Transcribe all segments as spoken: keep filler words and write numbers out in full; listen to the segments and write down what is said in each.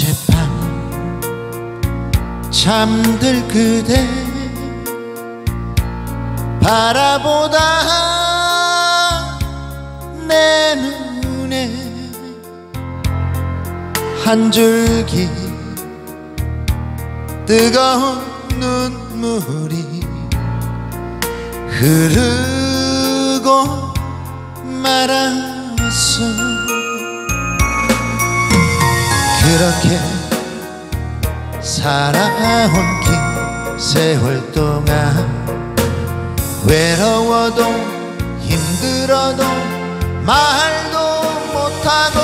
어젯밤 잠들 그대 바라보다 내 눈에 한 줄기 뜨거운 눈물이 흐르고 말았어. 그렇게 살아온 긴 세월 동안 외로워도 힘들어도 말도 못하고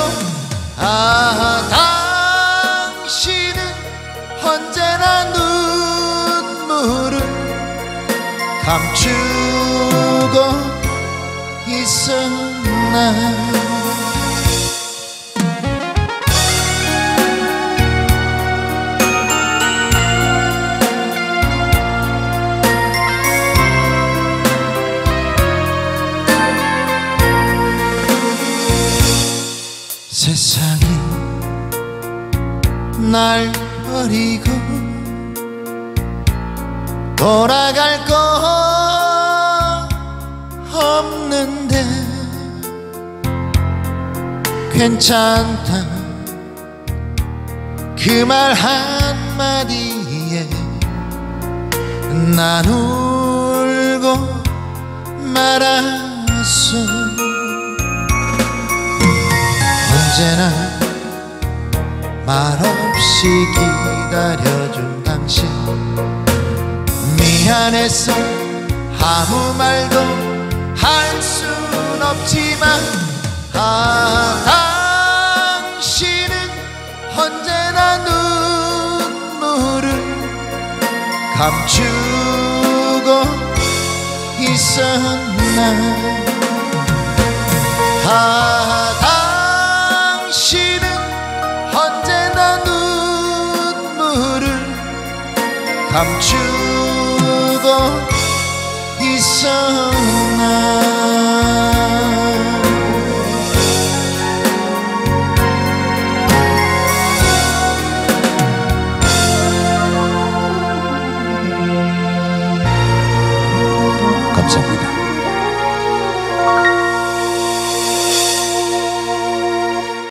아 당신은 언제나 눈물을 감추고 있었나. 세상이 날 버리고 돌아갈 거 없는데 괜찮다 그 말 한마디에 난 울고 말았어. 언제나 말없이 기다려준 당신 미안해서 아무 말도 할 순 없지만 아 당신은 언제나 눈물을 감추고 있었나. 아 당신은 언제나 눈물을 감추고 있었나.